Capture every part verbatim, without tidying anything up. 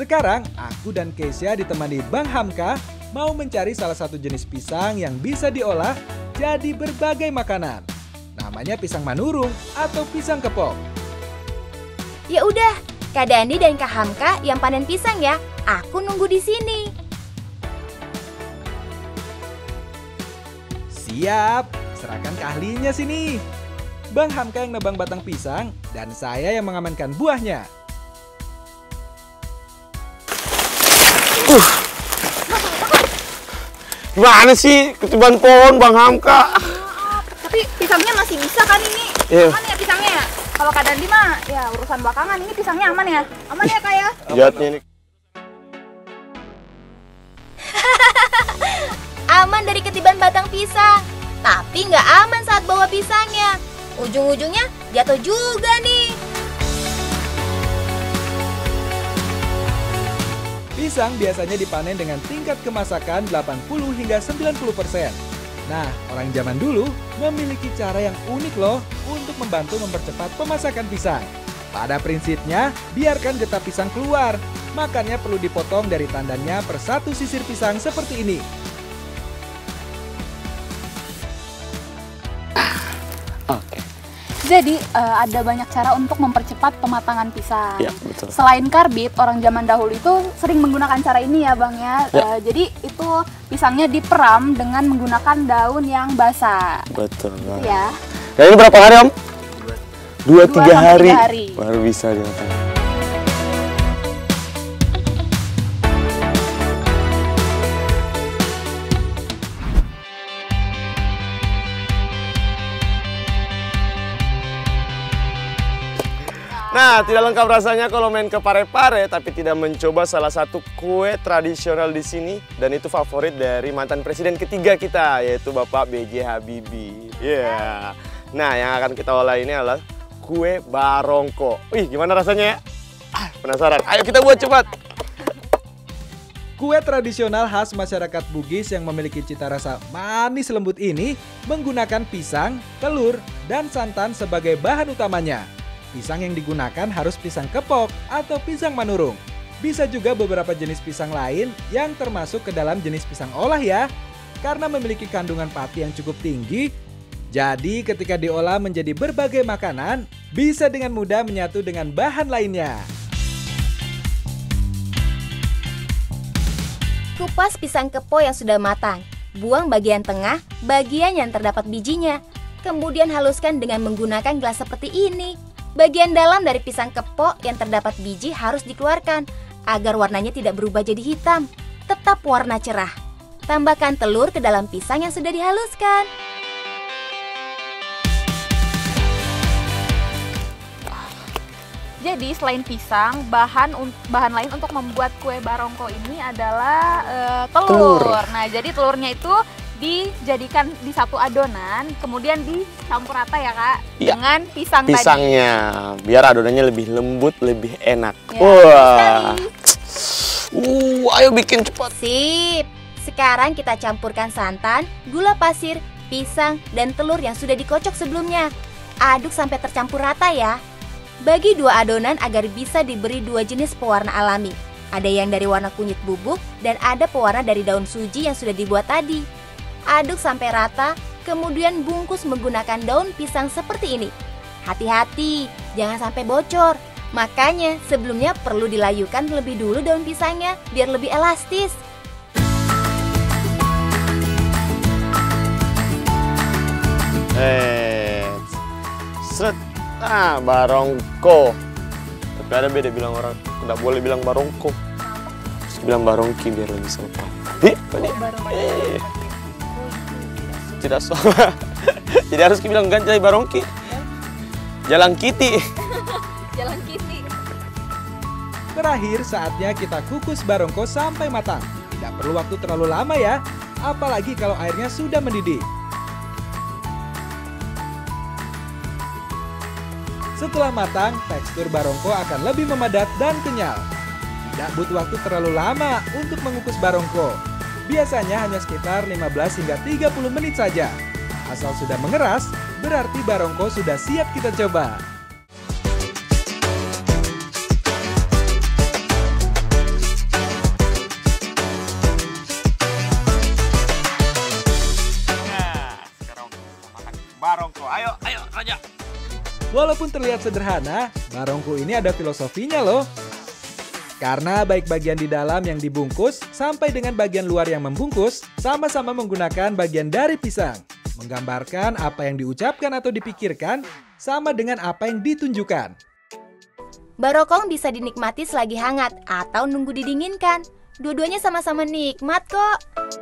Sekarang, aku dan Keisha ditemani Bang Hamka mau mencari salah satu jenis pisang yang bisa diolah jadi berbagai makanan. Namanya pisang manurung atau pisang kepok. Ya udah, Kak Dandi dan Kak Hamka yang panen pisang ya. Aku nunggu di sini. Siap, serahkan ke ahlinya sini. Bang Hamka yang nebang batang pisang dan saya yang mengamankan buahnya. Uh. Gimana sih ketiban pohon Bang Hamka? Maaf, tapi pisangnya masih bisa kan ini? Yeah. Aman ya pisangnya ya? Kalau Kak Dandi mah ya urusan belakangan, ini pisangnya aman ya? Aman ya Kak ya? Jatnya ini. Aman dari ketiban batang pisang. Tapi nggak aman saat bawa pisangnya. Ujung-ujungnya jatuh juga nih. Pisang biasanya dipanen dengan tingkat kemasakan delapan puluh hingga sembilan puluh persen. Nah, orang zaman dulu memiliki cara yang unik loh untuk membantu mempercepat pemasakan pisang. Pada prinsipnya, biarkan getah pisang keluar. Makannya perlu dipotong dari tandannya per satu sisir pisang seperti ini. Oke. Jadi uh, ada banyak cara untuk mempercepat pematangan pisang. Ya, betul. Selain karbit, orang zaman dahulu itu sering menggunakan cara ini ya Bang ya. Ya. Uh, jadi itu pisangnya diperam dengan menggunakan daun yang basah. Betul. Gitu ya. Dan ini berapa hari Om? Dua, Dua tiga sampai hari. tiga hari. Baru bisa dimakan. Nah, tidak lengkap rasanya kalau main ke Parepare tapi tidak mencoba salah satu kue tradisional di sini, dan itu favorit dari mantan presiden ketiga kita, yaitu Bapak B J Habibie. Ya. Yeah. Nah, yang akan kita olah ini adalah kue barongko. Wih, gimana rasanya ya? Ah, penasaran? Ayo kita buat cepat. Kue tradisional khas masyarakat Bugis yang memiliki cita rasa manis lembut ini menggunakan pisang, telur, dan santan sebagai bahan utamanya. Pisang yang digunakan harus pisang kepok atau pisang manurung. Bisa juga beberapa jenis pisang lain yang termasuk ke dalam jenis pisang olah ya. Karena memiliki kandungan pati yang cukup tinggi, jadi ketika diolah menjadi berbagai makanan, bisa dengan mudah menyatu dengan bahan lainnya. Kupas pisang kepo yang sudah matang. Buang bagian tengah, bagian yang terdapat bijinya. Kemudian haluskan dengan menggunakan gelas seperti ini. Bagian dalam dari pisang kepok yang terdapat biji harus dikeluarkan agar warnanya tidak berubah jadi hitam, tetap warna cerah. Tambahkan telur ke dalam pisang yang sudah dihaluskan. Jadi selain pisang, bahan bahan lain untuk membuat kue barongko ini adalah uh, telur. Telur. Nah, jadi telurnya itu dijadikan di satu adonan, kemudian dicampur rata ya Kak, Ya. dengan pisang Pisangnya, biar adonannya lebih lembut, lebih enak. Ya, Wah, uh, ayo bikin cepat. Sip. Sekarang kita campurkan santan, gula pasir, pisang, dan telur yang sudah dikocok sebelumnya. Aduk sampai tercampur rata ya. Bagi dua adonan agar bisa diberi dua jenis pewarna alami. Ada yang dari warna kunyit bubuk dan ada pewarna dari daun suji yang sudah dibuat tadi. Aduk sampai rata, kemudian bungkus menggunakan daun pisang seperti ini. Hati-hati, jangan sampai bocor. Makanya sebelumnya perlu dilayukan terlebih dulu daun pisangnya biar lebih elastis. Eh, seret. Ah, barongko. Tapi ada beda bilang orang, tidak boleh bilang barongko. Harus bilang barongki biar lebih sopan. Di, eh. Tidak sopan. Jadi harus bilang ganjai barongki. Jalan kiti. Jalan kiti. Terakhir, saatnya kita kukus barongko sampai matang. Tidak perlu waktu terlalu lama ya, apalagi kalau airnya sudah mendidih. Setelah matang, tekstur barongko akan lebih memadat dan kenyal. Tidak butuh waktu terlalu lama untuk mengukus barongko. Biasanya hanya sekitar lima belas hingga tiga puluh menit saja. Asal sudah mengeras, berarti barongko sudah siap kita coba. Walaupun terlihat sederhana, barongko ini ada filosofinya loh. Karena baik bagian di dalam yang dibungkus sampai dengan bagian luar yang membungkus sama-sama menggunakan bagian dari pisang. Menggambarkan apa yang diucapkan atau dipikirkan sama dengan apa yang ditunjukkan. Barongko bisa dinikmati selagi hangat atau nunggu didinginkan. Dua-duanya sama-sama nikmat kok.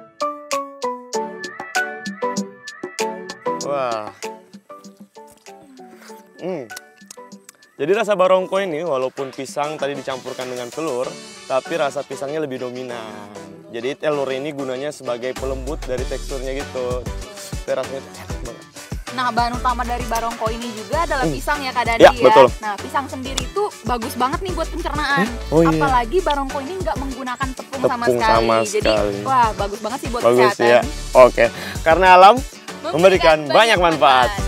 Wah. Hmm. Jadi rasa barongko ini walaupun pisang tadi dicampurkan dengan telur, tapi rasa pisangnya lebih dominan. Jadi telur ini gunanya sebagai pelembut dari teksturnya gitu. Rasanya enak banget. Nah, bahan utama dari barongko ini juga adalah Hmm. pisang ya Kak Dadi Ya, ya. betul. Nah, pisang sendiri itu bagus banget nih buat pencernaan. Hmm? Oh, iya. Apalagi barongko ini nggak menggunakan tepung, sama Tepung sekali. sama Jadi, sekali. wah bagus banget sih buat Bagus kesehatan. ya. Oke. Karena alam memberikan banyak manfaat.